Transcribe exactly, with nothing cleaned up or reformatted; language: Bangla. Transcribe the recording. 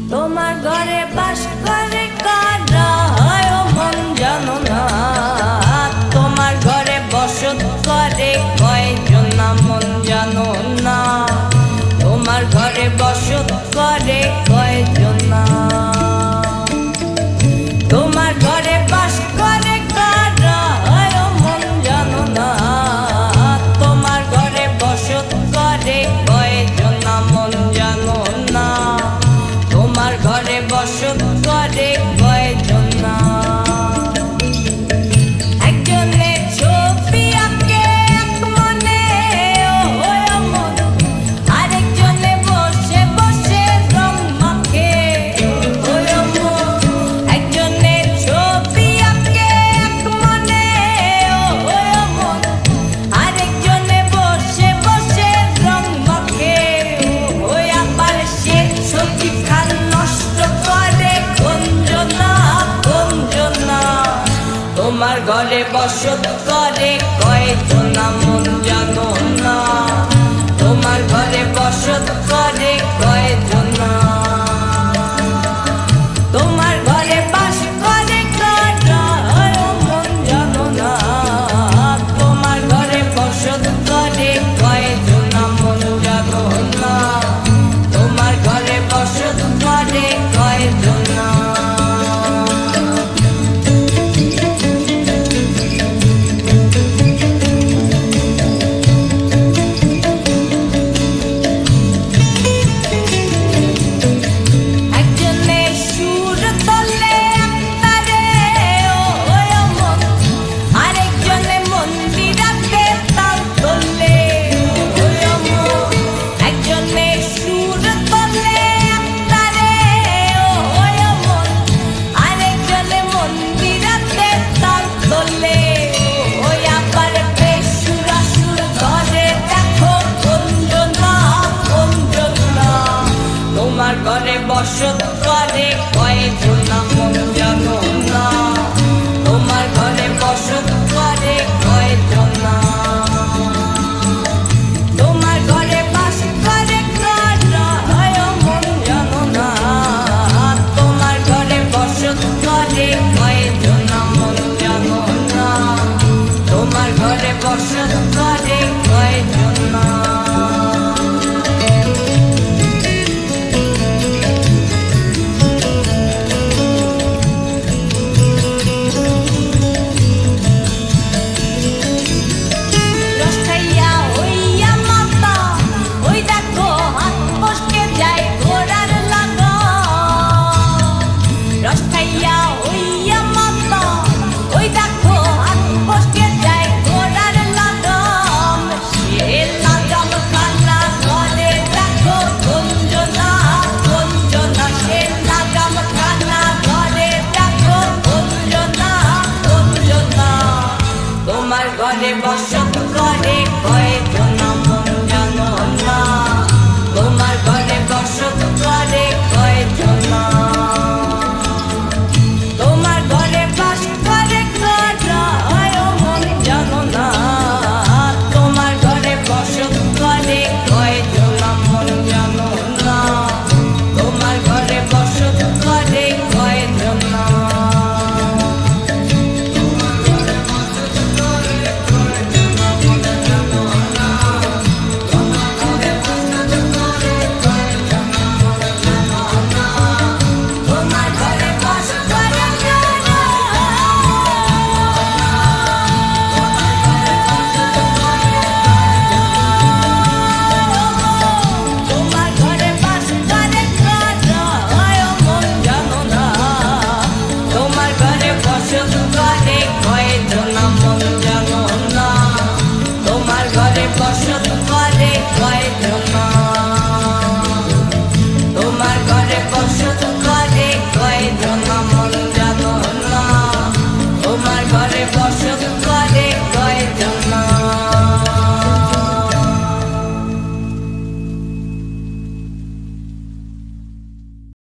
তোমার ঘরে বাস করে কারা হয় ও মন জানো না। তোমার ঘরে বসত করে কয়জন না মন জানো না। তোমার ঘরে বসত করে কয়জন না। তোমার ঘরে বাস করে কারা হয় ও মন জানো না। তোমার ঘরে বসত করে কয়জন না মন জানো না। তোমার ঘরে বসত করে কয়জন না। একজনে ছবি আঁকে এক মনে ও মন, আরেকজনে বসে বসে রং মাখে ও মন। একজনে ছবি আঁকে এক মনে ও মন, আরেকজনে বসে বসে রং মাখে। ওই আবার সে ছবি খান নষ্ট করে গঞ্জনা গঞ্জনা। তোমার ঘরে বসত করে কয়জন না মন জানো না। তোমার ঘরে বসত করে কয়জন না। তোমার ঘরে বাস করে কারা হয় ও মন জানো না। তোমার ঘরে বসত করে কয়জন না মন জানো না। তোমার ঘরে বসত করে কয়জন না। একজনে সুর তোলে একতারে ও মন, আরেকজনে মন্দিরাতে তাল তোলে ও মন। একজনে সুর তোলে একতারে ও মন, আরেকজনে মন্দিরাতে তাল তোলে। ওই আবার বেসুরা সুর ধরে দেখো গঞ্জনা গঞ্জনা। তোমার ঘরে বসত করে কয়জন না মন জানো